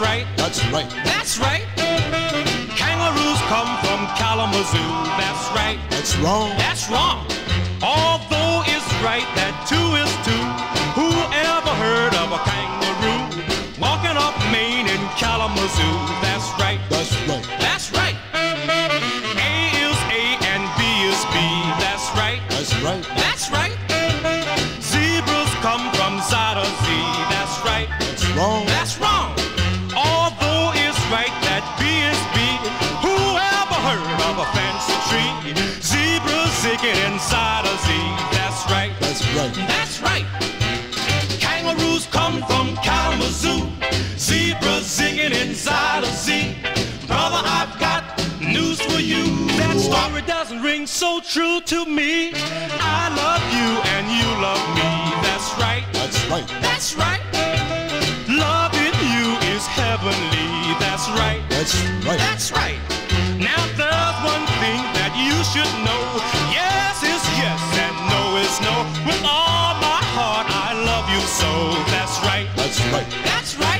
right. That's right. That's right. Kangaroos come from Kalamazoo. That's right. That's wrong. That's wrong. Although it's right that two is two. Who ever heard of a kangaroo walking up Maine in Kalamazoo? That's right. That's right. That's right. A is A and B is B. That's right. That's right. That's right. Zebras come from Zeta Z. That's right. That's wrong. That's wrong. Although it's right that B is B. Who ever heard of a fancy tree? Zebras zigging inside a Z. That's right. That's right. That's right. Kangaroos come from Kalamazoo. Zebras zigging inside a Z. Brother, I've got news for you. That story doesn't ring so true to me. I love you and you love me. That's right. That's right. That's right. Loving you is heavenly. That's right. That's right. That's right. Now there's one thing that you should know. Yes is yes and no is no. With all my heart I love you so. That's right. That's right. That's right.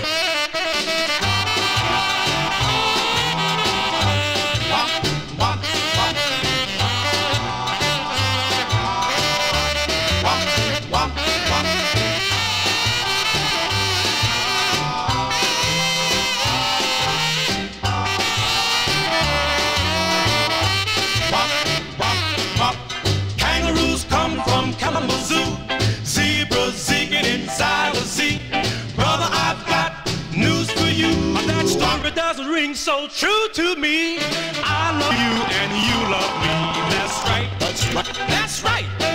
Kangaroos come from Kalamazoo. Zebras zigging inside a Z. Brother, I've got news for you. That story doesn't ring so true to me. I love you and you love me. That's right. That's right. That's right.